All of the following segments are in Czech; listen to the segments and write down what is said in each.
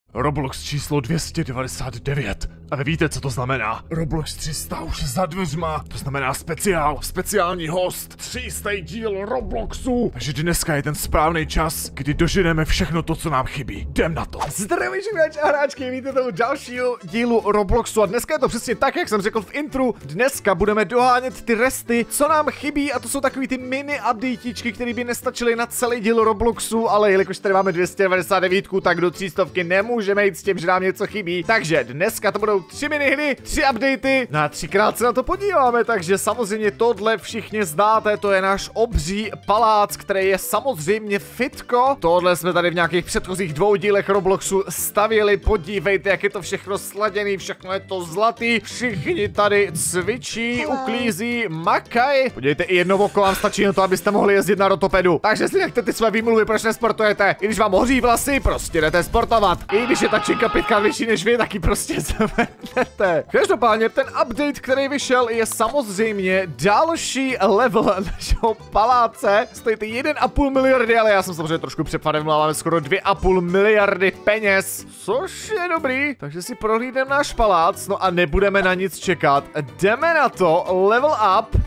Roblox číslo 299. A vy víte, co to znamená? Roblox 300 už za dveřma. To znamená speciální host, 300. díl Robloxu. Takže dneska je ten správný čas, kdy doženeme všechno to, co nám chybí. Jdem na to. Zdravím všechny hráčky, víte toho dalšího dílu Robloxu a dneska je to přesně tak, jak jsem řekl v intru. Dneska budeme dohánět ty resty, co nám chybí, a to jsou takový ty mini updateičky, které by nestačily na celý díl Robloxu, ale jelikož tady máme 299, tak do 300 nemůžeme jít s tím, že nám něco chybí. Takže dneska to budou 3 minihry, 3 updaty, na 3krát se na to podíváme, takže samozřejmě tohle všichni znáte, to je náš obří palác, který je samozřejmě fitko. Tohle jsme tady v nějakých předchozích 2 dílech Robloxu stavěli, podívejte, jak je to všechno sladěný, všechno je to zlatý, všichni tady cvičí, uklízí, makají. Podívejte, i jedno oko vám stačí na to, abyste mohli jezdit na rotopedu. Takže si nechte ty své výmluvy, proč nesportujete. I když vám hoří vlasy, prostě jdete sportovat. I když je ta činka 5krát vyšší než vy, taky prostě zvednete. Každopádně ten update, který vyšel, je samozřejmě další level našeho paláce. Stojíte 1,5 miliardy, ale já jsem samozřejmě trošku přepadem, máme skoro 2,5 miliardy peněz, což je dobrý. Takže si prohlídneme náš palác, no a nebudeme na nic čekat. Jdeme na to, level up.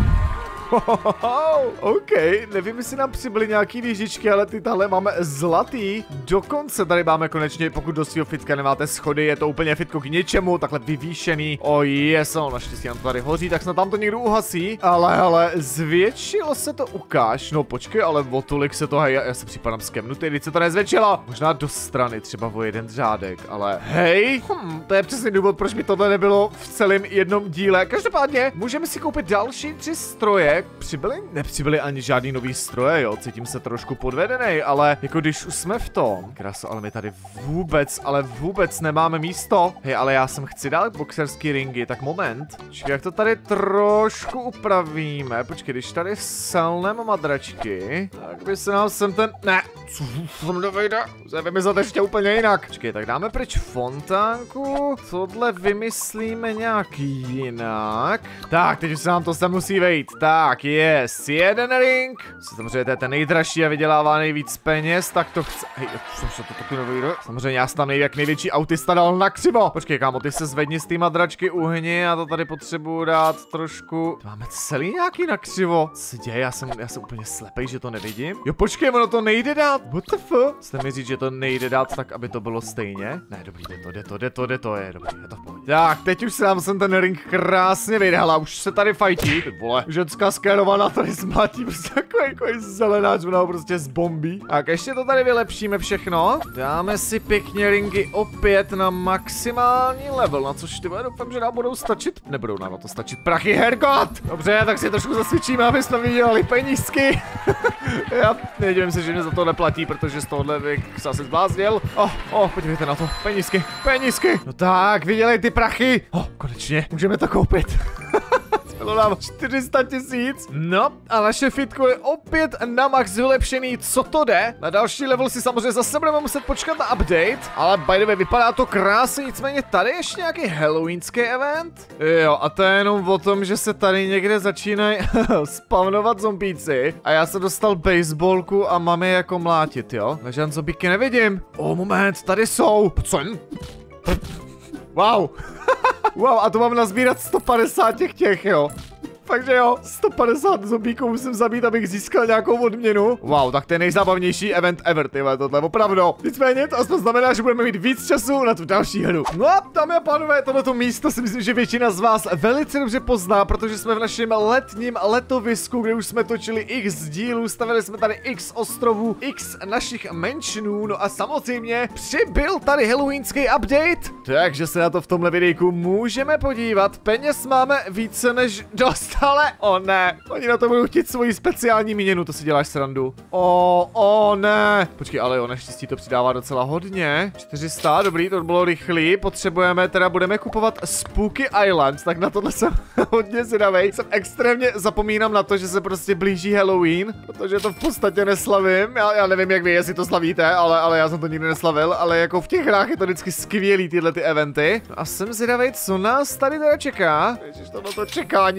OK, nevím, jestli nám přibyly nějaký věžičky, ale ty tahle máme zlatý. Dokonce tady máme konečně, pokud do svého fitka nemáte schody, je to úplně fitko k něčemu, takhle vyvýšený. No, naštěstí nám to tady hoří, tak snad tam to někdo uhasí. Ale zvětšilo se to, ukáž. No počkej, ale o tolik se to, hej, já se připadám skemnutý, když se to nezvětšilo. Možná do strany, třeba o jeden řádek, ale hej, to je přesně důvod, proč by tohle nebylo v celém jednom díle. Každopádně můžeme si koupit další 3 stroje. Nepřibyly ani žádný nový stroje, jo, cítím se trošku podvedený, ale jako když už jsme v tom, kraso, ale my tady vůbec nemáme místo. Hej, ale já sem chci dát boxerský ringy, tak moment. Počkej, jak to tady trošku upravíme, počkej, když tady selneme madračky, tak by se nám sem ten, ne, co sem dovejde, se vymyslet ještě úplně jinak. Počkej, tak dáme pryč fontánku, tohle vymyslíme nějak jinak. Tak, teď už se nám to sem musí vejít, tak, yes, jeden ring. Samozřejmě to je ten nejdražší a vydělává nejvíc peněz, tak to chce. Hej, co se to taky nevyjde? Samozřejmě já jsem tam jak největší autista dal na křivo. Počkej, kámo, ty se zvedni z té madračky, uhni, a to tady potřebuju dát trošku. Máme celý nějaký na křivo. Co se děje? Já jsem úplně slepej, že to nevidím. Jo, počkej, ono to nejde dát. What the fuck? Chcete mi říct, že to nejde dát tak, aby to bylo stejně? Ne, dobrý, jde to, je dobrý, je to v pohodě. Tak, teď už se nám sem ten ring krásně vydala, už se tady fajtí. Ty vole, ženská skérovaná tady zmátí, prostě takový zelenáč, ona ho prostě zbombí. Tak ještě to tady vylepšíme všechno. Dáme si pěkně ringy opět na maximální level, na což ty doufám, že nám budou stačit. Nebudou nám na to stačit prachy, hergot! Dobře, tak si trošku zasvědčíme, aby jsme vydělali penízky. Já nedivím se, že mě za to neplatí, protože z tohohle bych se asi zbláznil. Podívejte na to, penízky. No tak, vydělej ty prachy. Konečně, můžeme to koupit. Bylo nám 400 000. No a naše fitko je opět na max vylepšený, co to jde. Na další level si samozřejmě zase budeme muset počkat na update, ale by the way, vypadá to krásně, nicméně tady ještě nějaký halloweenský event. Jo, a to je jenom o tom, že se tady někde začínají spavnovat zombíci a já jsem dostal baseballku a mám je jako mlátit, jo. Ale žádný zombíky nevidím. Moment, tady jsou. Co? Wow. Wow, a to mám nazbírat 150 těch, jo. Takže jo, 150 zombíků musím zabít, abych získal nějakou odměnu. Wow, tak to je nejzábavnější event ever, tyhle, tohle opravdu. Nicméně to aspoň znamená, že budeme mít víc času na tu další hru. No a dámy a pánové, tohleto místo si myslím, že většina z vás velice dobře pozná, protože jsme v našem letním letovisku, kde už jsme točili x dílů, stavili jsme tady x ostrovů, x našich mansionů, no a samozřejmě přibyl tady halloweenský update, takže se na to v tomhle videjku můžeme podívat. Peněz máme více než dost. Ale ne, oni na to budou chtít svoji speciální měnu, to si děláš srandu. Ne. Počkej, ale jo, naštěstí to přidává docela hodně. 400, dobrý, to bylo rychlý. Budeme kupovat Spooky Island, tak na tohle jsem hodně zvědavej. Jsem extrémně zapomínám na to, že se prostě blíží Halloween, protože to v podstatě neslavím. Já nevím, jak vy, jestli to slavíte, ale já jsem to nikdy neslavil, ale jako v těch hrách je to vždycky skvělý, tyhle ty eventy. A jsem zvědavej, co nás tady teda čeká. Ježiš, to čekání na ty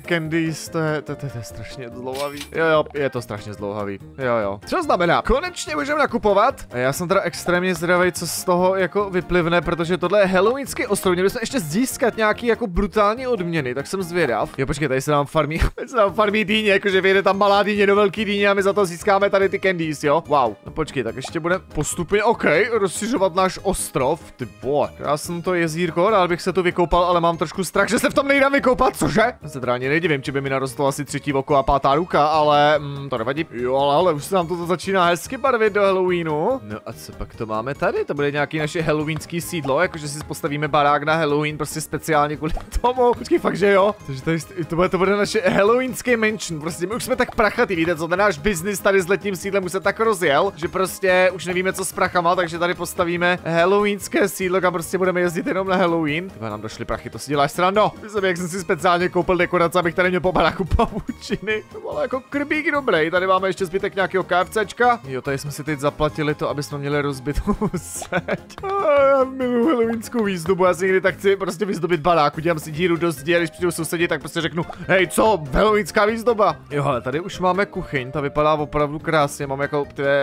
candies, to je strašně zdlouhavý. Jo, je to strašně zdlouhavý. Jo. Co znamená? Konečně můžeme nakupovat. A já jsem teda extrémně zdravý, co z toho jako vyplivne, protože tohle je halloweenský ostrov. Měli jsme ještě získat nějaký jako brutální odměny, tak jsem zvědav. Jo, počkej, tady se nám farmí dýně, jakože vyjede tam malá dýně do velký dýně a my za to získáme tady ty candies, jo? Wow. No počkej, tak ještě budeme postupně, rozšiřovat náš ostrov. Ty vole, já jsem to jezírko, rád bych se tu vykoupal, ale mám trošku strach, že se v tom nejdám vykoupat, cože? Já se teda ani nedivím, či by mi narostlo asi 3. oko a 5. ruka, ale to nevadí. Jo, ale už se nám to začíná hezky barvit do Halloweenu. No a co pak to máme tady? To bude nějaký naše halloweenský sídlo, jakože si postavíme barák na Halloween, prostě speciálně kvůli tomu. Počkej, fakt, že jo? Takže tady to bude naše halloweenský mansion. Prostě my už jsme tak prachatý, víte co? Ten náš biznis tady s letním sídlem už se tak rozjel, že prostě už nevíme, co s prachama, takže tady postavíme halloweenské sídlo, kam prostě budeme jezdit jenom na Halloween. Tyba, nám došly prachy, to si děláš srando. Myslím, jak jsem si speciálně koupil dekorace, abych tady měl po baráku pavučiny. To bylo jako krbík dobrý. Tady máme ještě zbytek nějakého KFCčka. Jo, tady jsme si teď zaplatili to, aby jsme měli rozbitou seď. Já miluji halloweenskou výzdobu, já si někdy tak chci prostě vyzdobit baráku, dělám si díru do zdi a když přijdu sousedí, tak prostě řeknu, hej, co, halloweenská výzdoba. Jo, ale tady už máme kuchyň, ta vypadá opravdu krásně, mám jako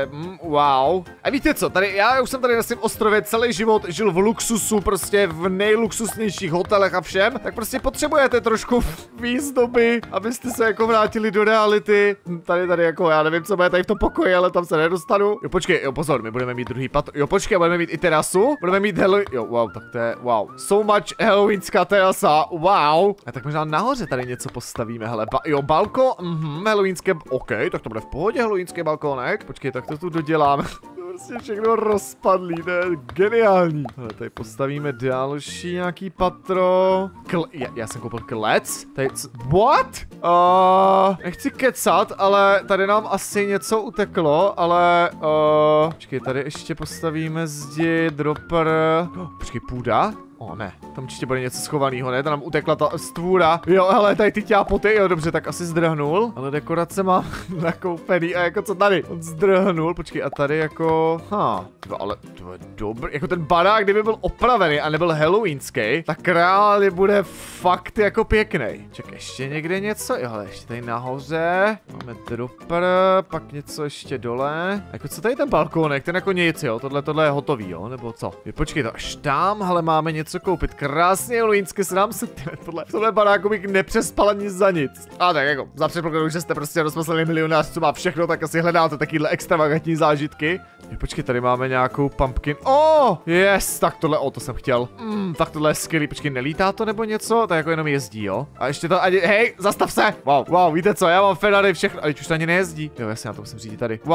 wow. A víte co, tady já už jsem tady na svém ostrově celý život žil v luxusu, prostě v nejluxusnějších hotelech a všem, tak prostě potřebujete trošku výzdoby, abyste se jako vrátili do reality. Tady jako, já nevím, co bude tady v tom pokoji, ale tam se nedostanu. Jo, počkej, jo, pozor, my budeme mít druhý patro. Jo, počkej, budeme mít i terasu, budeme mít jo, wow, tak to je, wow. So much halloweenská terasa, wow. A tak možná nahoře tady něco postavíme, hele, jo, balkon, halloweenské, OK, tak to bude v pohodě, halloweenský balkónek. Počkej, tak to tu doděláme. Prostě všechno rozpadlý, to je geniální. Hele, tady postavíme další nějaký patro. Já jsem koupil klec. Tady, what? Nechci kecat, ale tady nám asi něco uteklo, ale počkej, tady ještě postavíme zdi, dropper. Počkej, půda? Ne, tam určitě bude něco schovaného, ne? To nám utekla ta stvůra. Jo, hele, tady ty ťápoty, jo, dobře, tak asi zdrhnul. Ale dekorace má nakoupený a jako co tady? On zdrhnul, počkej, a tady jako, ale to je dobrý, jako ten barák, kdyby byl opravený a nebyl halloweenský, tak reálně bude fakt jako pěkný. Ček, ještě někde něco? Jo, ale ještě tady nahoře. Máme dropper, pak něco ještě dole. Jako co tady ten balkónek, ten jako nic, jo, tohle je hotový, jo, nebo co? Jo, počkej, to až tam, hele, máme něco koupit. Krásně halloweensky se nám se v tomhle baráku bych nepřespal ani za nic. A tak jako, za předpokladu, že jste prostě rozmysleli milionář, co má všechno, tak asi hledáte takovýhle extravagantní zážitky. Jo, počkej, tady máme nějakou pumpkin. Yes, tak tohle, to jsem chtěl. Tak tohle je skvělý, počkej, nelítá to nebo něco? To jako jenom jezdí, jo? A ještě to ani, hej, zastav se! Wow, víte co, já mám Ferrari všechno, ale už to ani nejezdí. Jo, jasně, já to musím řídit tady.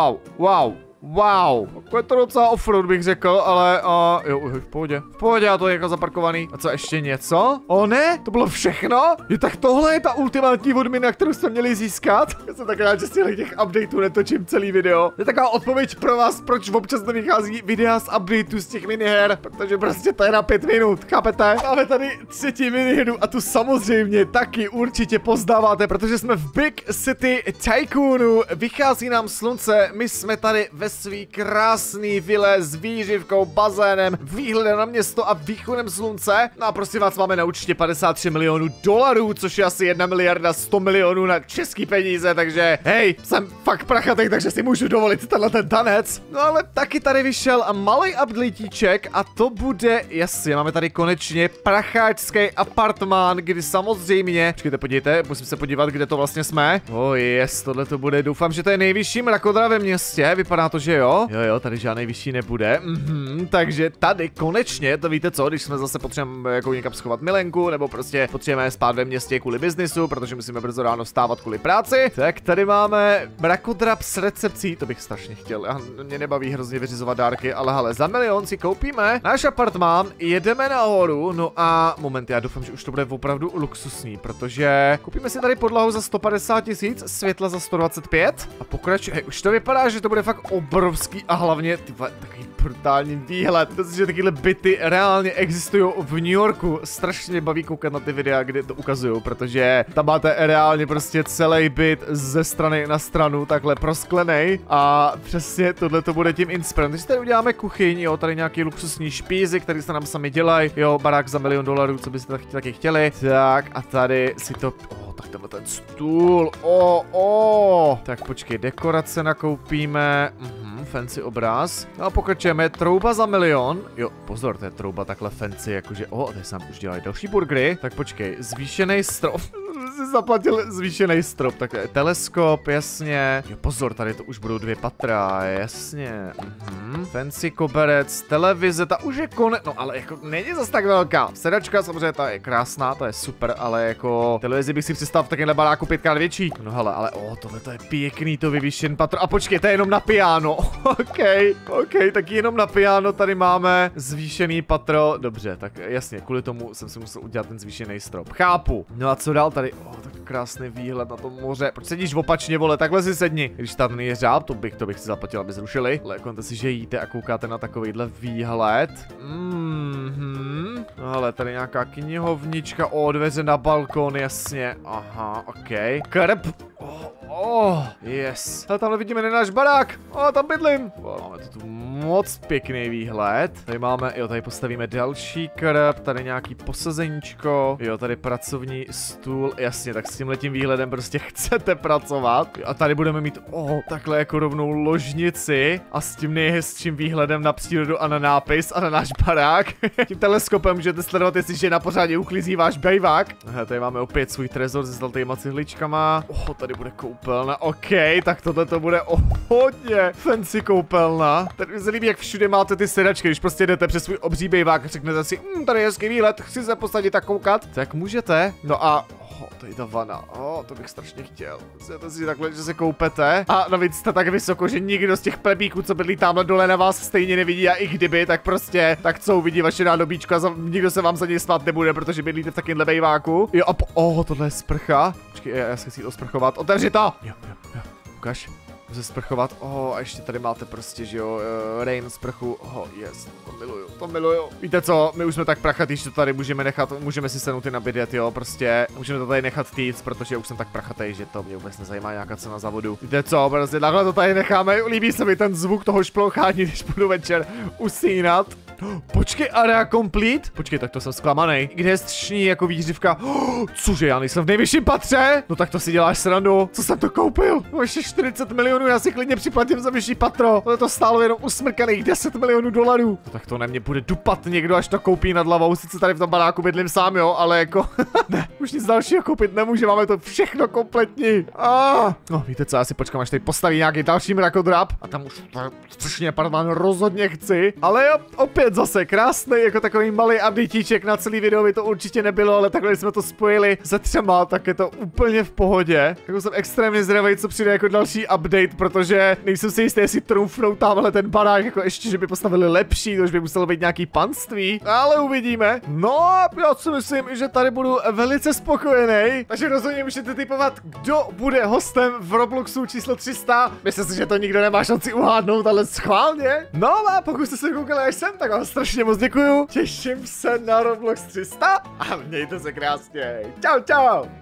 Wow, je to docela offroad, bych řekl, ale jo, v pohodě, já to je jako zaparkovaný. A co, ještě něco? Ne, to bylo všechno? Tak tohle je ta ultimátní odměna, kterou jsme měli získat. Já jsem tak rád, že si těch updateů netočím celý video. Je taková odpověď pro vás, proč občas nevychází videa z updateů z těch miniher, protože prostě to je na 5 minut, chápete? Máme tady 3. minihru a tu samozřejmě taky určitě poznáváte, protože jsme v Big City Tycoonu, vychází nám slunce, my jsme tady ve svý krásný vile s výživkou, bazénem, výhledem na město a východem slunce. No a prosím vás, máme na účtě 53 milionů dolarů, což je asi 1 miliarda 100 milionů na český peníze, takže hej, jsem fakt prachatý, takže si můžu dovolit tenhle ten tanec. No ale taky tady vyšel malý updatíček a to bude, jasně, máme tady konečně pracháčský apartmán, kdy samozřejmě, počkejte, podívejte, musím se podívat, kde to vlastně jsme. Yes, tohle to bude, doufám, že to je nejvyšší mrakodra ve městě, vypadá to, že jo, tady žádnej vyšší nebude, takže tady konečně, to víte co, když jsme zase potřebujeme jako někam schovat milenku, nebo prostě potřebujeme spát ve městě kvůli biznisu, protože musíme brzo ráno vstávat kvůli práci, tak tady máme mrakodrap s recepcí, to bych strašně chtěl, mě nebaví hrozně vyřizovat dárky, ale hele, za 1 milion si koupíme náš apartmán, jedeme nahoru, no a moment, já doufám, že už to bude opravdu luxusní, protože koupíme si tady podlahu za 150 000, světla za 125 a pokračuje, už to vypadá, že to bude fakt obrovský a hlavně takový brutální výhled. Protože takovéhle byty reálně existují v New Yorku. Strašně baví koukat na ty videa, kde to ukazují, protože tam máte reálně prostě celý byt ze strany na stranu takhle prosklenej a přesně tohle to bude tím inspirem. Takže tady uděláme kuchyň, jo, tady nějaký luxusní špízy, který se nám sami dělají, jo, barák za $1 milion, co byste taky chtěli. Tak a tady si to, tak tenhle ten stůl, tak počkej, dekorace nakoupíme, fancy obraz. No a pokračujeme, trouba za 1 milion. Jo, pozor, to je trouba takhle fancy, jakože, tady se nám už dělají další burgery. Tak počkej, zvýšený strop. Jsi zaplatil zvýšený strop, tak teleskop, jasně. Jo, pozor, tady to už budou 2 patra, jasně. Fancy koberec, televize, ta už je konec, no ale jako není zas tak velká. Sedačka samozřejmě, ta je krásná, ta je super, ale jako televizi bych si představil v takovémhle baráku 5krát větší. No hele, ale tohle to je pěkný, to vyvýšen patro. A počkej, to je jenom na piano. OK, tak jenom na piano tady máme zvýšený patro. Dobře, tak jasně, kvůli tomu jsem si musel udělat ten zvýšený strop. Chápu. No a co dál tady? Tak krásný výhled na to moře. Proč sedíš opačně, vole, takhle si sedni. Když tam je řád, to bych si zaplatil, aby zrušili. Ale konte si, že jíte a koukáte na takovýhle výhled. No ale tady nějaká knihovnička, dveře na balkon, jasně. Aha, OK. Krb. Yes. Ale tamhle vidíme náš barák. Tam bydlím. Máme tu moc pěkný výhled. Tady máme, tady postavíme další krb, tady nějaký posazeníčko. Tady pracovní stůl. Jasně, tak s tímhletím výhledem prostě chcete pracovat. A tady budeme mít, takhle jako rovnou ložnici. A s tím nejhezčím výhledem na přírodu a na nápis a na náš barák. Tím teleskopem můžete sledovat, jestli žena pořádně uklízí váš bejvák. Tady máme opět svůj trezor se zlatýma cihličkama. Tady bude koupelna. OK, tak tohle to bude hodně fancy koupelna. Tady mi se líbí, jak všude máte ty sedačky, když prostě jdete přes svůj obří bejvák a řeknete si, tady je hezký výhled, chci se posadit a koukat. Tak můžete. No a tady ta vana. To bych strašně chtěl. Chcete si takhle, že se koupete. A navíc jste tak vysoko, že nikdo z těch plebíků, co bydlí tamhle dole na vás, stejně nevidí, a i kdyby, tak prostě tak co uvidí vaše nádobíčko a nikdo se vám za něj smát nebude, protože bydlíte v takovémhle bejváku. Jo a tohle je sprcha. Počkej, já se chci osprchovat. Otevři to! Jo. Ukaž. Se sprchovat. A ještě tady máte prostě, že jo, rain sprchu. Yes, to miluju. Víte co, my už jsme tak prachatý, že to tady můžeme si sednout i na bidet, jo, prostě můžeme to tady nechat týct, protože už jsem tak prachatý, že to mě vůbec nezajímá nějaká cena za vodu. Víte co, prostě takhle to tady necháme, líbí se mi ten zvuk toho šplouchání, když budu večer usínat. Počkej, area complete? Počkej, tak to jsem zklamanej. Kde je střešní jako výhřivka? Cože, já nejsem v nejvyšším patře? No tak to si děláš srandu. Co jsem to koupil? No ještě 40 milionů, já si klidně připlatím za vyšší patro. To stálo jenom usmrkaných 10 milionů dolarů. No tak to na mě bude dupat někdo, až to koupí nad hlavou. Sice tady v tom baráku bydlím sám, jo, ale jako ne, už nic dalšího koupit nemůže, máme to všechno kompletní. No víte co, já si počkám, až tady postaví nějaký další mrakodrap. A tam už strašně apartmán rozhodně chci. Ale jo, opět zase krásný, jako takový malý updatíček na celý video by to určitě nebylo, ale takhle jsme to spojili se 3, tak je to úplně v pohodě. Jako jsem extrémně zvědavý, co přijde jako další update, protože nejsem si jistý, jestli trumfnou tamhle ten barák, jako ještě, že by postavili lepší, to už by muselo být nějaký panství, ale uvidíme. No a já si myslím, že tady budu velice spokojený, takže rozhodně můžete tipovat, kdo bude hostem v Robloxu číslo 300. Myslím si, že to nikdo nemá šanci uhádnout, ale schválně. No a pokud jste se koukali až sem, tak vám strašně moc děkuju. Těším se na Roblox 300 a mějte se krásně. Čau.